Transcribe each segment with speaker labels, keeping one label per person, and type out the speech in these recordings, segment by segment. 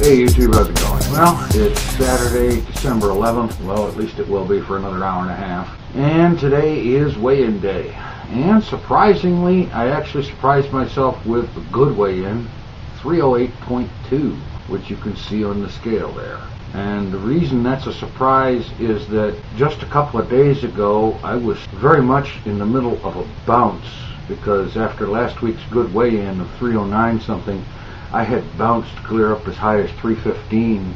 Speaker 1: Hey YouTube, how's it going? Well, it's Saturday, December 11th. Well, at least it will be for another hour and a half. And today is weigh-in day. And surprisingly, I actually surprised myself with a good weigh-in, 308.2, which you can see on the scale there. And the reason that's a surprise is that just a couple of days ago, I was very much in the middle of a bounce, because after last week's good weigh-in of 309 something, I had bounced clear up as high as 315,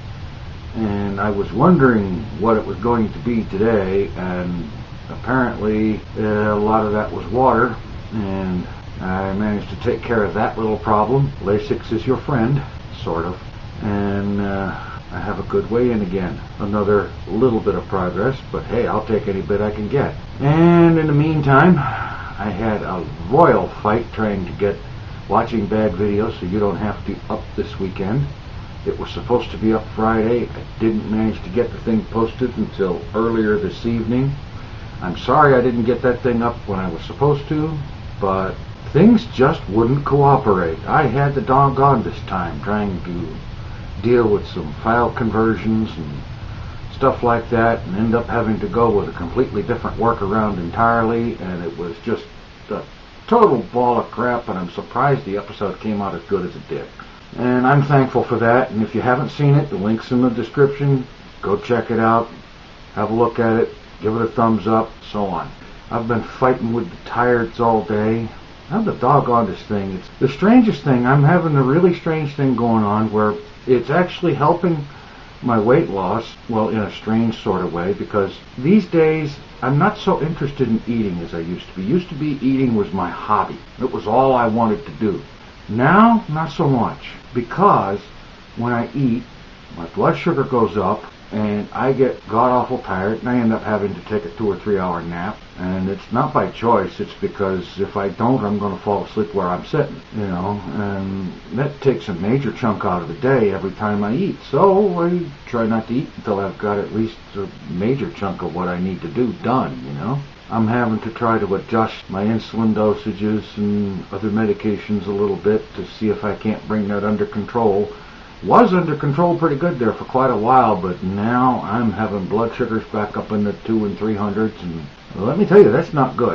Speaker 1: and I was wondering what it was going to be today, and apparently a lot of that was water, and I managed to take care of that little problem. Lasix is your friend, sort of, and I have a good weigh-in again. Another little bit of progress, but hey, I'll take any bit I can get. And in the meantime, I had a royal fight trying to get Watching Bad Videos so you don't have to up this weekend. It was supposed to be up Friday. I didn't manage to get the thing posted until earlier this evening. I'm sorry I didn't get that thing up when I was supposed to, but things just wouldn't cooperate. I had the doggondest time trying to deal with some file conversions and stuff like that, and end up having to go with a completely different workaround entirely, and it was just a total ball of crap, and I'm surprised the episode came out as good as it did. And I'm thankful for that, and if you haven't seen it, the link's in the description. Go check it out, have a look at it, give it a thumbs up, so on. I've been fighting with the tires all day. I'm the doggonedest thing. It's the strangest thing. I'm having a really strange thing going on where it's actually helping my weight loss, well, in a strange sort of way, because these days I'm not so interested in eating as I used to be. Eating was my hobby. It was all I wanted to do. Now, not so much, because when I eat, my blood sugar goes up, and I get god-awful tired, and I end up having to take a 2 or 3 hour nap. And it's not by choice, it's because if I don't, I'm going to fall asleep where I'm sitting, you know, and that takes a major chunk out of the day every time I eat. So I try not to eat until I've got at least a major chunk of what I need to do done, you know. I'm having to try to adjust my insulin dosages and other medications a little bit to see if I can't bring that under control. Was under control pretty good there for quite a while, but now I'm having blood sugars back up in the 200s and 300s, and let me tell you, that's not good.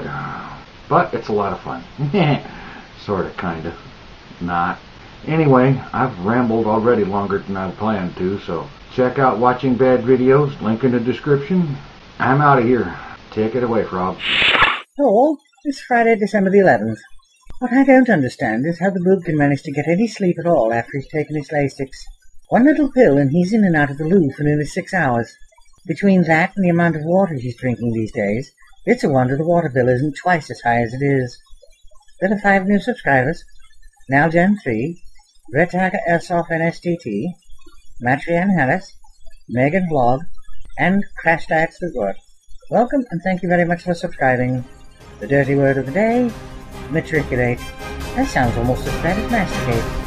Speaker 1: But it's a lot of fun. Sort of, kind of. Not. Anyway, I've rambled already longer than I planned to, so check out Watching Bad Videos, link in the description. I'm out of here. Take it away, Frog.
Speaker 2: Hello, it's Friday, December the 11th. What I don't understand is how the boob can manage to get any sleep at all after he's taken his Lasix. One little pill and he's in and out of the loo for nearly 6 hours. Between that and the amount of water he's drinking these days, it's a wonder the water bill isn't twice as high as it is. There are 5 new subscribers: Nalgen 3, Brett Hacker Airsoft NSTT, Matrianne Harris, Megan Vlog, and Crash Diets Resort. Welcome and thank you very much for subscribing. The dirty word of the day: matriculate. That sounds almost as bad as masticate.